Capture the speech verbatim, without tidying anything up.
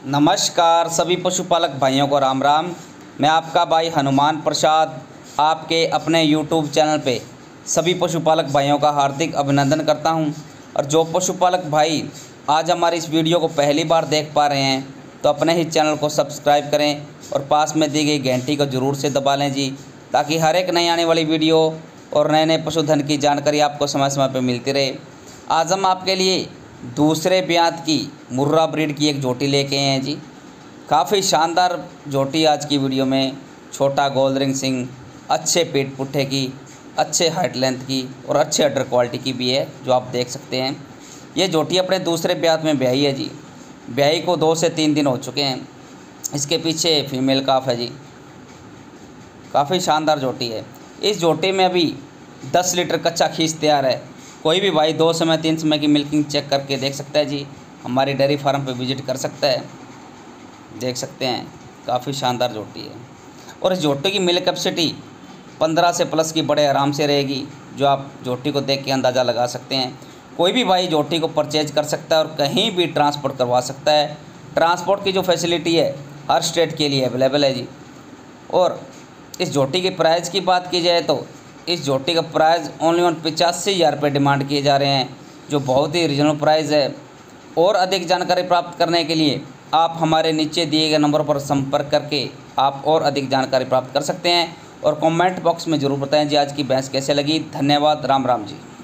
नमस्कार सभी पशुपालक भाइयों को राम राम। मैं आपका भाई हनुमान प्रसाद आपके अपने यूट्यूब चैनल पे सभी पशुपालक भाइयों का हार्दिक अभिनंदन करता हूं। और जो पशुपालक भाई आज हमारी इस वीडियो को पहली बार देख पा रहे हैं तो अपने ही चैनल को सब्सक्राइब करें और पास में दी गई घंटी को ज़रूर से दबा लें जी, ताकि हर एक नई आने वाली वीडियो और नए नए पशुधन की जानकारी आपको समय समय पर मिलती रहे। आज हम आपके लिए दूसरे ब्यात की मुर्रा ब्रीड की एक जोटी लेके आए हैं जी। काफ़ी शानदार जोटी आज की वीडियो में, छोटा गोल्ड रिंग सिंग, अच्छे पेट पुट्ठे की, अच्छे हाइट लेंथ की और अच्छे अडर क्वालिटी की भी है, जो आप देख सकते हैं। ये जोटी अपने दूसरे ब्यात में ब्याही है जी। ब्याही को दो से तीन दिन हो चुके हैं। इसके पीछे फीमेल काफ है जी। काफ़ी शानदार जोटी है। इस जोटी में अभी दस लीटर कच्चा खींच तैयार है। कोई भी भाई दो समय तीन समय की मिल्किंग चेक करके देख सकता है जी। हमारी डेयरी फार्म पे विजिट कर सकता है। देख सकते हैं काफ़ी शानदार जोटी है। और इस जोटी की मिल्क कैपेसिटी पंद्रह से प्लस की बड़े आराम से रहेगी, जो आप जोटी को देख के अंदाज़ा लगा सकते हैं। कोई भी भाई जोटी को परचेज कर सकता है और कहीं भी ट्रांसपोर्ट करवा सकता है। ट्रांसपोर्ट की जो फैसिलिटी है हर स्टेट के लिए अवेलेबल है जी। और इस जोटी के प्राइस की बात की जाए तो इस जोटी का प्राइस ओनली ऑन पचासी हज़ार रुपये डिमांड किए जा रहे हैं, जो बहुत ही रीजनेबल प्राइस है। और अधिक जानकारी प्राप्त करने के लिए आप हमारे नीचे दिए गए नंबर पर संपर्क करके आप और अधिक जानकारी प्राप्त कर सकते हैं। और कमेंट बॉक्स में ज़रूर बताएं जी आज की भैंस कैसे लगी। धन्यवाद। राम राम जी।